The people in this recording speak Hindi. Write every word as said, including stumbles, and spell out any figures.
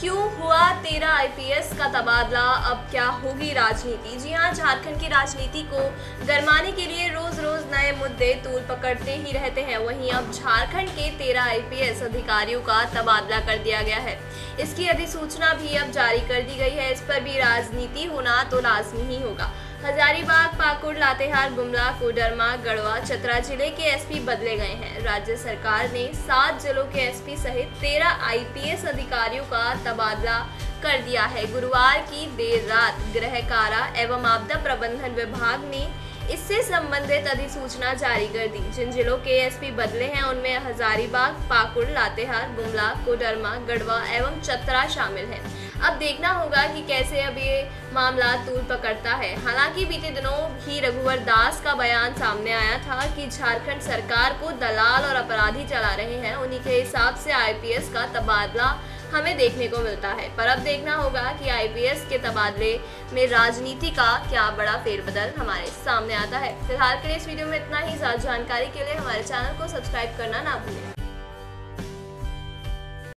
क्यों हुआ तेरह आईपीएस का तबादला, अब क्या होगी राजनीति। जी हां, झारखंड की राजनीति को गरमाने के लिए रोज रोज नए मुद्दे तूल पकड़ते ही रहते हैं। वहीं अब झारखंड के तेरह आईपीएस अधिकारियों का तबादला कर दिया गया है। इसकी अधिसूचना भी अब जारी कर दी गई है। इस पर भी राजनीति होना तो लाजमी ही होगा। हजारीबाग, पाकुड़, लातेहार, गुमला, कोडरमा, गढ़वा, चतरा जिले के एसपी बदले गए हैं। राज्य सरकार ने सात जिलों के एसपी सहित तेरह आईपीएस अधिकारियों का तबादला कर दिया है। गुरुवार की देर रात गृह कारा एवं आपदा प्रबंधन विभाग ने इससे संबंधित अधिसूचना जारी कर दी। जिन जिलों के एसपी बदले हैं उनमें हजारीबाग, पाकुड़, लातेहार, गुमला, कोडरमा, गढ़वा एवं चतरा शामिल हैं। अब देखना होगा कि कैसे अब ये मामला तूल पकड़ता है। हालांकि बीते दिनों भी रघुवर दास का बयान सामने आया था कि झारखंड सरकार को दलाल और अपराधी चला रहे हैं। उन्हीं के हिसाब से आईपीएस का तबादला हमें देखने को मिलता है। पर अब देखना होगा कि आईपीएस के तबादले में राजनीति का क्या बड़ा फेरबदल हमारे सामने आता है। फिलहाल के लिए इस वीडियो में इतना ही। ज़्यादा जानकारी के लिए हमारे चैनल को सब्सक्राइब करना ना भूलें।